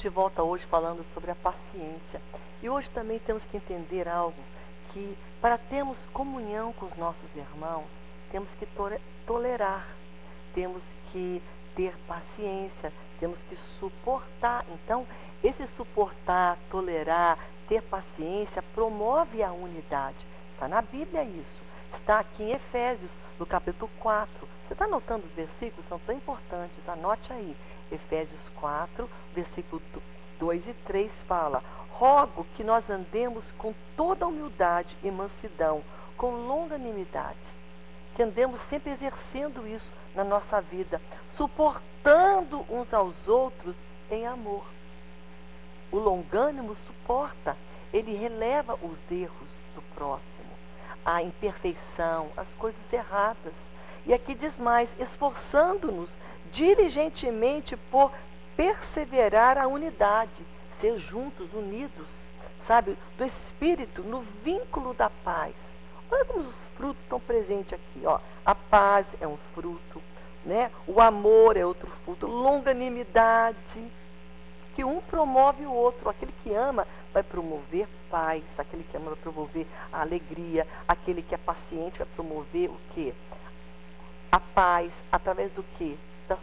de volta hoje falando sobre a paciência. E hoje também temos que entender algo, que para termos comunhão com os nossos irmãos, temos que tolerar, temos que ter paciência, temos que suportar. Então, esse suportar, tolerar, ter paciência, promove a unidade. Está na Bíblia isso. Está aqui em Efésios, no capítulo 4. Você está anotando os versículos? São tão importantes. Anote aí. Efésios 4, versículo 2 e 3 fala: rogo que nós andemos com toda humildade e mansidão, com longanimidade. Que andemos sempre exercendo isso na nossa vida, suportando uns aos outros em amor. O longânimo suporta, ele releva os erros do próximo, a imperfeição, as coisas erradas. E aqui diz mais: esforçando-nos diligentemente por perseverar a unidade, ser juntos, unidos, sabe, do Espírito, no vínculo da paz. Olha como os frutos estão presentes aqui, ó. A paz é um fruto, né? O amor é outro fruto, longanimidade, que um promove o outro. Aquele que ama vai promover paz, aquele que ama vai promover a alegria, aquele que é paciente vai promover o quê? A paz, através do quê?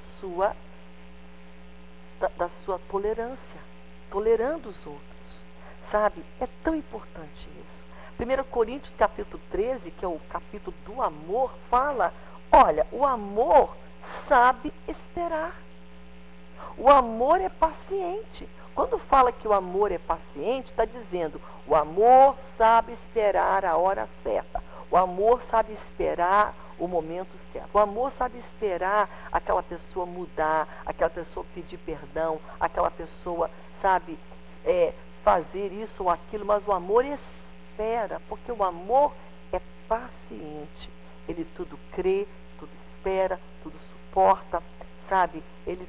Da sua tolerância, tolerando os outros, sabe? É tão importante isso. 1 Coríntios capítulo 13, que é o capítulo do amor, fala, olha, o amor sabe esperar. O amor é paciente. Quando fala que o amor é paciente, está dizendo, o amor sabe esperar a hora certa. O amor sabe esperar o momento certo. O amor sabe esperar aquela pessoa mudar, aquela pessoa pedir perdão, aquela pessoa, sabe, fazer isso ou aquilo, mas o amor espera, porque o amor é paciente. Ele tudo crê, tudo espera, tudo suporta, sabe? Ele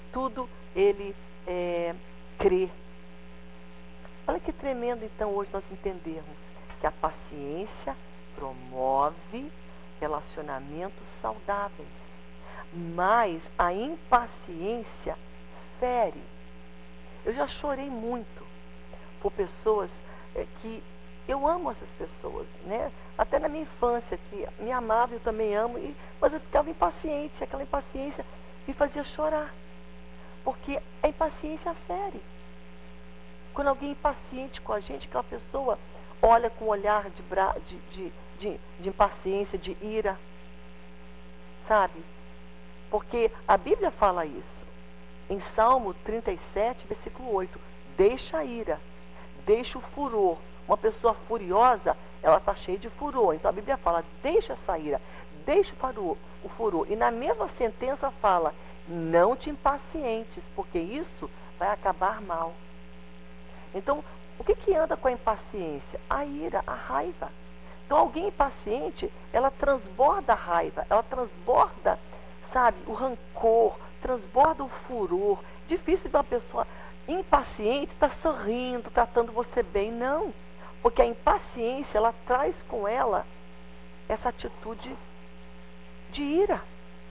crê. Olha que tremendo, então, hoje nós entendermos que a paciência promove relacionamentos saudáveis, mas a impaciência fere. Eu já chorei muito por pessoas que eu amo essas pessoas, né? Até na minha infância, que me amava, eu também amo, mas eu ficava impaciente. Aquela impaciência me fazia chorar, porque a impaciência fere. Quando alguém é impaciente com a gente, aquela pessoa olha com um olhar de impaciência, de ira, sabe? Porque a Bíblia fala isso. Em Salmo 37, versículo 8, deixa a ira, deixa o furor. Uma pessoa furiosa, ela está cheia de furor. Então a Bíblia fala, deixa essa ira, deixa o furor. E na mesma sentença fala, não te impacientes, porque isso vai acabar mal. Então, o que anda com a impaciência? A ira, a raiva. Então, alguém impaciente, ela transborda a raiva, ela transborda, sabe, o rancor, transborda o furor. Difícil de uma pessoa impaciente estar sorrindo, tratando você bem. Não, porque a impaciência, ela traz com ela essa atitude de ira.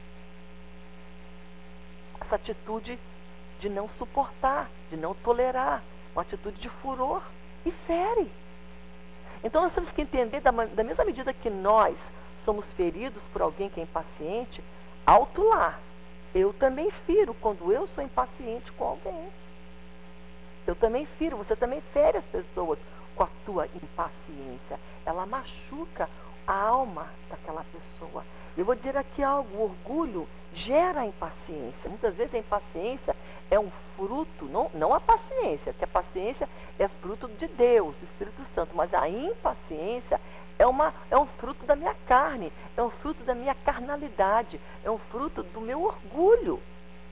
Essa atitude de não suportar, de não tolerar, uma atitude de furor, e fere. Então nós temos que entender, da mesma medida que nós somos feridos por alguém que é impaciente, alto lá, eu também firo quando eu sou impaciente com alguém. Eu também firo, você também fere as pessoas com a tua impaciência. Ela machuca a alma daquela pessoa. Eu vou dizer aqui algo, o orgulho gera impaciência. Muitas vezes a impaciência é um fruto, não a paciência, porque a paciência é fruto de Deus, do Espírito Santo, mas a impaciência é um fruto da minha carne, é um fruto da minha carnalidade, é um fruto do meu orgulho.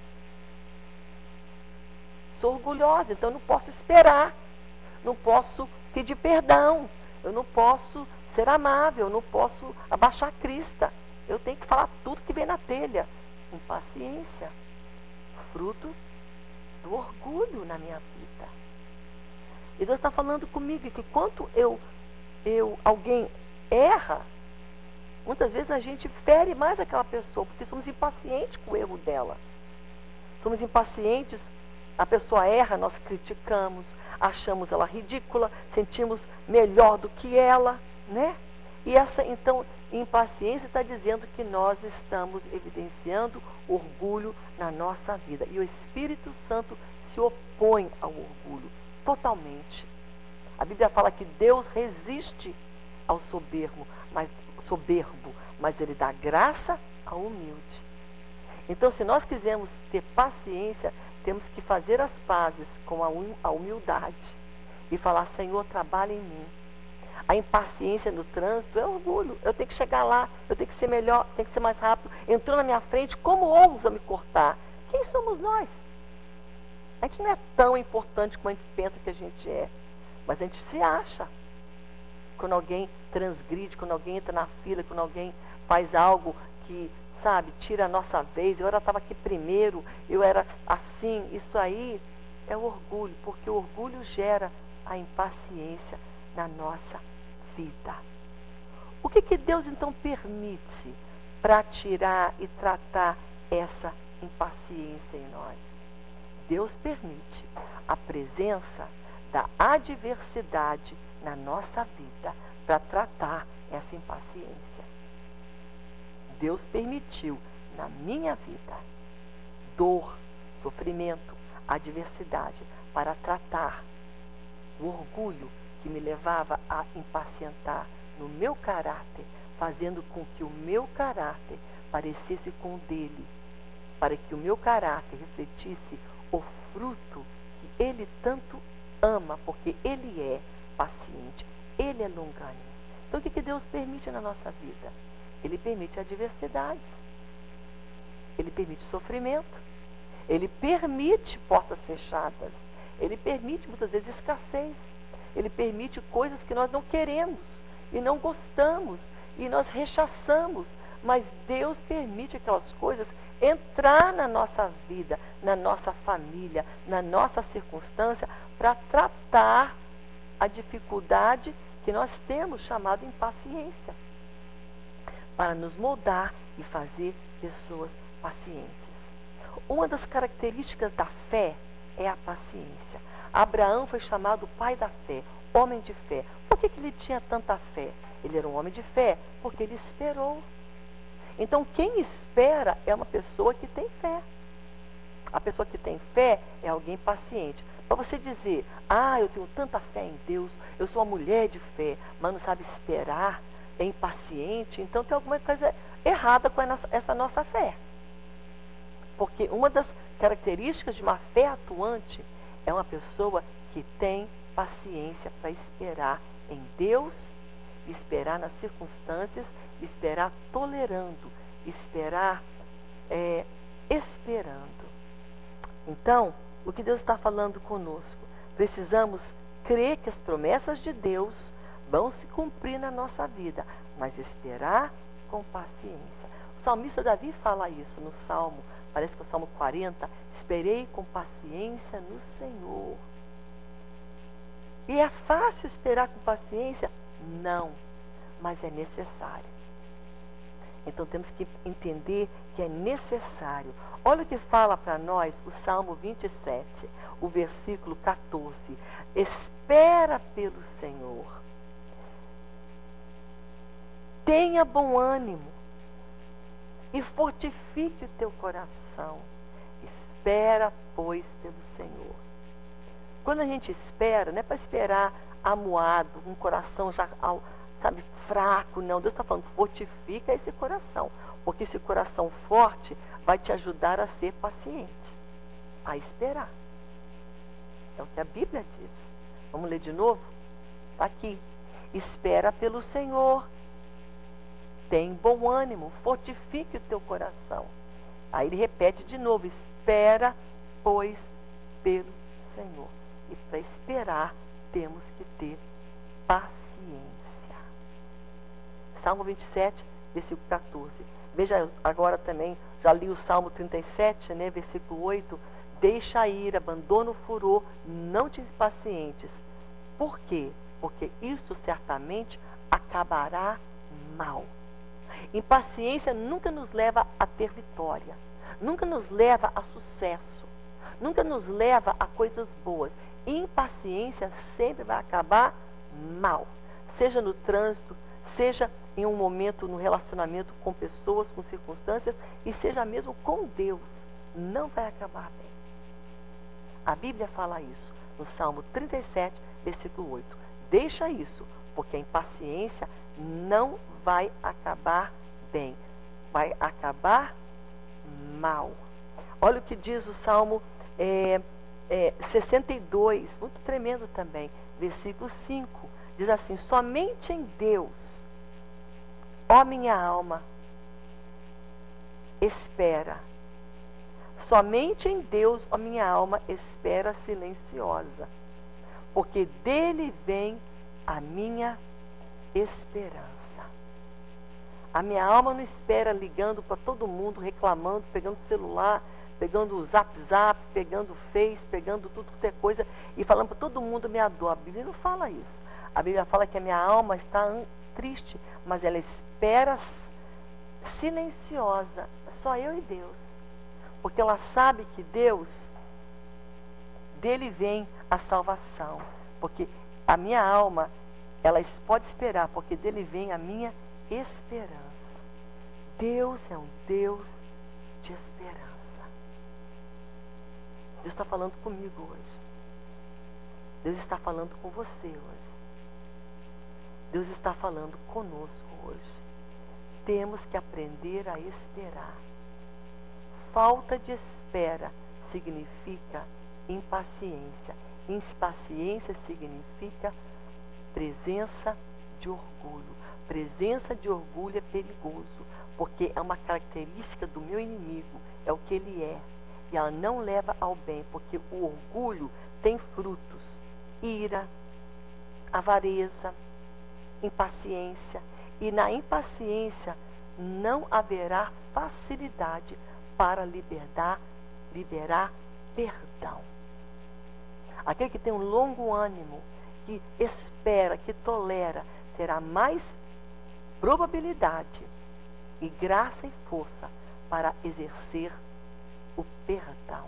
Sou orgulhosa, então eu não posso esperar, não posso pedir perdão, eu não posso ser amável, eu não posso abaixar a crista. Eu tenho que falar tudo que vem na telha. Impaciência, fruto do orgulho na minha vida. E Deus está falando comigo que quando alguém erra, muitas vezes a gente fere mais aquela pessoa, porque somos impacientes com o erro dela. Somos impacientes a pessoa erra, nós criticamos, achamos ela ridícula, sentimos melhor do que ela, né? E essa, então, impaciência está dizendo que nós estamos evidenciando orgulho na nossa vida. E o Espírito Santo se opõe ao orgulho totalmente. A Bíblia fala que Deus resiste ao soberbo, mas Ele dá graça ao humilde. Então, se nós quisermos ter paciência, temos que fazer as pazes com a humildade e falar: Senhor, trabalha em mim. A impaciência no trânsito é orgulho. Eu tenho que chegar lá, eu tenho que ser melhor, tenho que ser mais rápido. Entrou na minha frente, como ousa me cortar? Quem somos nós? A gente não é tão importante como a gente pensa que a gente é, mas a gente se acha. Quando alguém transgride, quando alguém entra na fila, quando alguém faz algo que, sabe, tira a nossa vez, eu estava aqui primeiro, eu era assim, isso aí é o orgulho, porque o orgulho gera a impaciência na nossa vida. O que Deus então permite para tirar e tratar essa impaciência em nós? Deus permite a presença da adversidade na nossa vida para tratar essa impaciência. Deus permitiu na minha vida dor, sofrimento, adversidade para tratar o orgulho que me levava a impacientar no meu caráter, fazendo com que o meu caráter parecesse com o dele, para que o meu caráter refletisse o fruto que ele tanto ama, porque ele é paciente, ele é longânimo. Então, o que Deus permite na nossa vida? Ele permite adversidades, ele permite sofrimento, ele permite portas fechadas, ele permite muitas vezes escassez, ele permite coisas que nós não queremos e não gostamos e nós rechaçamos, mas Deus permite aquelas coisas entrar na nossa vida, na nossa família, na nossa circunstância, para tratar a dificuldade que nós temos, chamada impaciência, para nos moldar e fazer pessoas pacientes. Uma das características da fé é a paciência. Abraão foi chamado pai da fé, homem de fé. Por que ele tinha tanta fé? Ele era um homem de fé porque ele esperou. Então, quem espera é uma pessoa que tem fé. A pessoa que tem fé é alguém paciente. Para você dizer: ah, eu tenho tanta fé em Deus, eu sou uma mulher de fé, mas não sabe esperar, é impaciente, então tem alguma coisa errada com essa nossa fé. Porque uma das características de uma fé atuante é uma pessoa que tem paciência para esperar em Deus, esperar nas circunstâncias, esperar tolerando, esperar esperando. Então, o que Deus está falando conosco? Precisamos crer que as promessas de Deus vão se cumprir na nossa vida, mas esperar com paciência. O salmista Davi fala isso no Salmo, parece que é o Salmo 40, esperei com paciência no Senhor. E é fácil esperar com paciência? Não, mas é necessário. Então temos que entender que é necessário. Olha o que fala para nós o Salmo 27, o versículo 14. Espera pelo Senhor. Tenha bom ânimo e fortifique o teu coração. Espera, pois, pelo Senhor. Quando a gente espera, não é para esperar amuado, um coração já, sabe, fraco, não. Deus está falando, fortifica esse coração, porque esse coração forte vai te ajudar a ser paciente, a esperar. É o que a Bíblia diz. Vamos ler de novo? Está aqui. Espera pelo Senhor. Tem bom ânimo, fortifique o teu coração. Aí ele repete de novo, espera, pois, pelo Senhor. E para esperar, temos que ter paciência. Salmo 27, versículo 14. Veja agora também, já li o Salmo 37, né, versículo 8. Deixa ir, abandona o furor, não te impacientes. Por quê? Porque isto certamente acabará mal. Impaciência nunca nos leva a ter vitória, nunca nos leva a sucesso. nunca nos leva a coisas boas. Impaciência sempre vai acabar mal, seja no trânsito, seja em um momento no relacionamento com pessoas, com circunstâncias, e seja mesmo com Deus, não vai acabar bem. A Bíblia fala isso no Salmo 37, versículo 8. Deixa isso, porque a impaciência não vai acabar bem, vai acabar mal. Olha o que diz o Salmo 62, muito tremendo também, versículo 5. Diz assim: somente em Deus, ó minha alma, espera. Somente em Deus, ó minha alma, espera silenciosa, porque dele vem a minha esperança. A minha alma não espera ligando para todo mundo, reclamando, pegando celular, pegando o zap, pegando o Face, pegando tudo que é coisa e falando para todo mundo minha dor. A Bíblia não fala isso. A Bíblia fala que a minha alma está triste, mas ela espera silenciosa, só eu e Deus. Porque ela sabe que Deus, dele vem a salvação. Porque a minha alma, ela pode esperar, porque dele vem a minha esperança. Deus é um Deus de esperança. Deus está falando comigo hoje. Deus está falando com você hoje. Deus está falando conosco hoje. Temos que aprender a esperar. Falta de espera significa impaciência. Impaciência significa presença de orgulho. Presença de orgulho é perigoso, porque é uma característica do meu inimigo, é o que ele é. E ela não leva ao bem, porque o orgulho tem frutos: ira, avareza, impaciência. E na impaciência não haverá facilidade para liberar perdão. Aquele que tem um longo ânimo, que espera, que tolera, terá mais probabilidade e graça e força para exercer o perdão.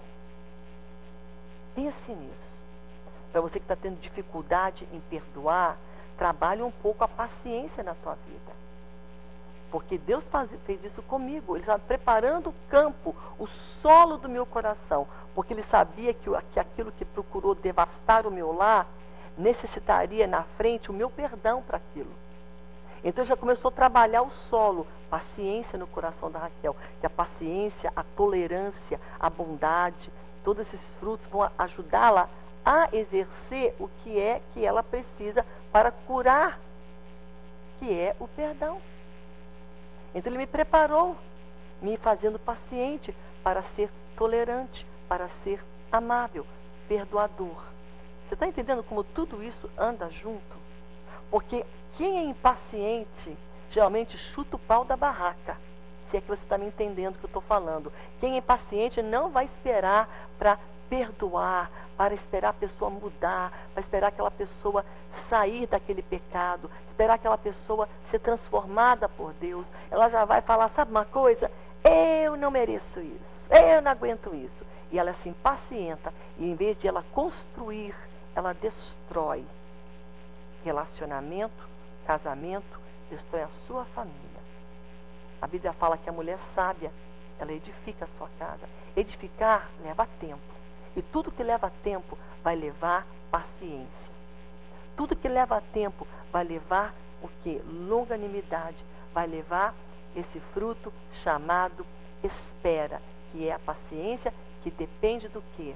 Pense nisso. Para você que está tendo dificuldade em perdoar, trabalhe um pouco a paciência na tua vida. Porque Deus fez isso comigo. Ele estava preparando o campo, o solo do meu coração. Porque Ele sabia que aquilo que procurou devastar o meu lar, necessitaria na frente o meu perdão para aquilo. Então já começou a trabalhar o solo, paciência no coração da Raquel. Que a paciência, a tolerância, a bondade, todos esses frutos vão ajudá-la a exercer o que é que ela precisa para curar, que é o perdão. Então Ele me preparou, me fazendo paciente para ser tolerante, para ser amável, perdoador. Você está entendendo como tudo isso anda junto? Porque quem é impaciente geralmente chuta o pau da barraca. Se é que você está me entendendo o que eu estou falando. Quem é impaciente não vai esperar para perdoar, para esperar a pessoa mudar, para esperar aquela pessoa sair daquele pecado, esperar aquela pessoa ser transformada por Deus. Ela já vai falar, sabe uma coisa? Eu não mereço isso, eu não aguento isso. E ela se impacienta, e em vez de ela construir, ela destrói relacionamento, casamento, destrói a sua família. A Bíblia fala que a mulher sábia, ela edifica a sua casa. Edificar leva tempo. E tudo que leva tempo vai levar paciência. Tudo que leva tempo vai levar o quê? Longanimidade. Vai levar esse fruto chamado espera, que é a paciência, que depende do quê?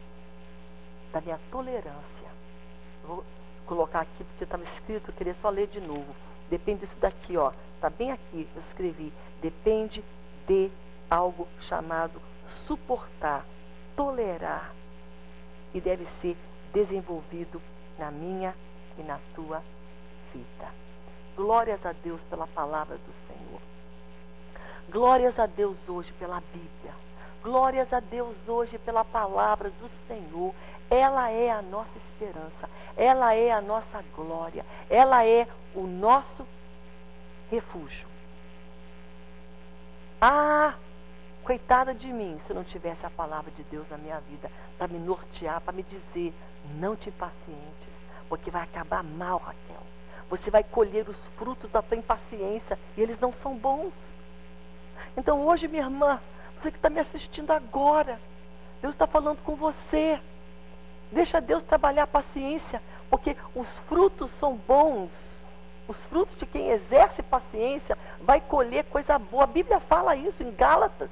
Da minha tolerância. Vou colocar aqui porque estava escrito, eu queria só ler de novo. Depende disso daqui, ó. Está bem aqui, eu escrevi. Depende de algo chamado suportar, tolerar. E deve ser desenvolvido na minha e na tua vida. Glórias a Deus pela palavra do Senhor. Glórias a Deus hoje pela Bíblia. Glórias a Deus hoje pela palavra do Senhor. Ela é a nossa esperança. Ela é a nossa glória. Ela é o nosso refúgio. Ah, Coitada de mim, se eu não tivesse a palavra de Deus na minha vida para me nortear, para me dizer, não te impacientes, porque vai acabar mal, Raquel. Você vai colher os frutos da tua impaciência e eles não são bons. Então hoje, minha irmã, você que está me assistindo agora, Deus está falando com você. Deixa Deus trabalhar a paciência, porque os frutos são bons. Os frutos de quem exerce paciência vai colher coisa boa. A Bíblia fala isso em Gálatas,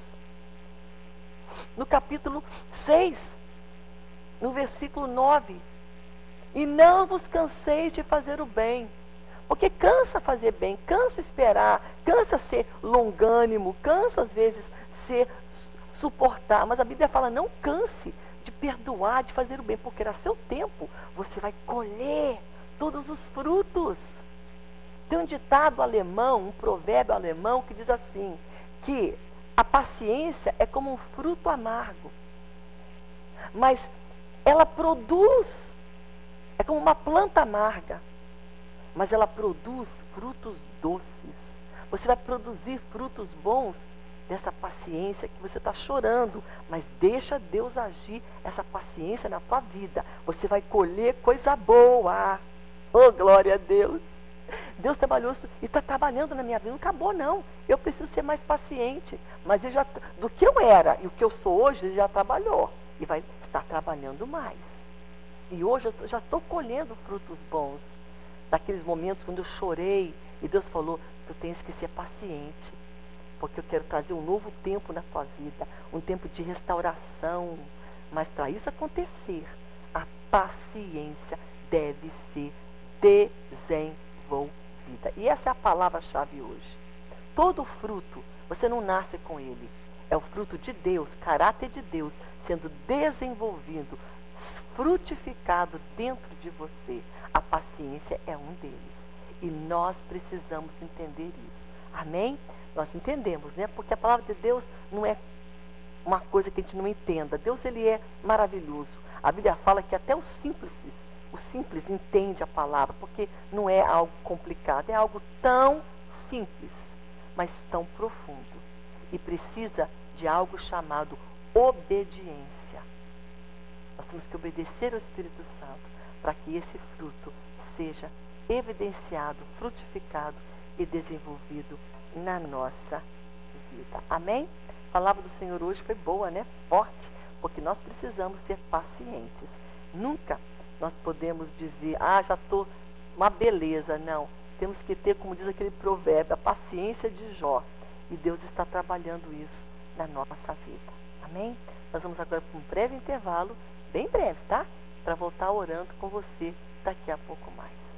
no capítulo 6, no versículo 9. E não vos canseis de fazer o bem, porque cansa fazer bem, cansa esperar, cansa ser longânimo, cansa às vezes suportar. Mas a Bíblia fala, não canse de perdoar, de fazer o bem, porque a seu tempo você vai colher todos os frutos. Tem um ditado alemão, um provérbio alemão que diz assim, que a paciência é como um fruto amargo, mas ela produz, é como uma planta amarga, mas ela produz frutos doces. Você vai produzir frutos bons dessa paciência que você está chorando, mas deixa Deus agir essa paciência na tua vida. Você vai colher coisa boa. Oh, glória a Deus! Deus trabalhou isso e está trabalhando na minha vida. Não acabou, não. Eu preciso ser mais paciente. Mas ele já, do que eu era e o que eu sou hoje, ele já trabalhou. E vai estar trabalhando mais. E hoje eu já estou colhendo frutos bons. Daqueles momentos quando eu chorei e Deus falou, tu tens que ser paciente. Porque eu quero trazer um novo tempo na tua vida. Um tempo de restauração. Mas para isso acontecer, a paciência deve ser desenvolvida. E essa é a palavra-chave hoje. Todo fruto, você não nasce com ele. É o fruto de Deus, caráter de Deus, sendo desenvolvido, frutificado dentro de você. A paciência é um deles. E nós precisamos entender isso. Amém? Nós entendemos, né? Porque a palavra de Deus não é uma coisa que a gente não entenda. Deus, ele é maravilhoso. A Bíblia fala que até o simples entende a palavra, porque não é algo complicado, é algo tão simples, mas tão profundo. E precisa de algo chamado obediência. Nós temos que obedecer ao Espírito Santo para que esse fruto seja evidenciado, frutificado e desenvolvido na nossa vida. Amém? A palavra do Senhor hoje foi boa, né? Forte, porque nós precisamos ser pacientes. Nunca nós podemos dizer, já estou uma beleza. Não, temos que ter, como diz aquele provérbio, a paciência de Jó. E Deus está trabalhando isso na nossa vida. Amém? Nós vamos agora para um breve intervalo, bem breve, tá? Para voltar orando com você daqui a pouco mais.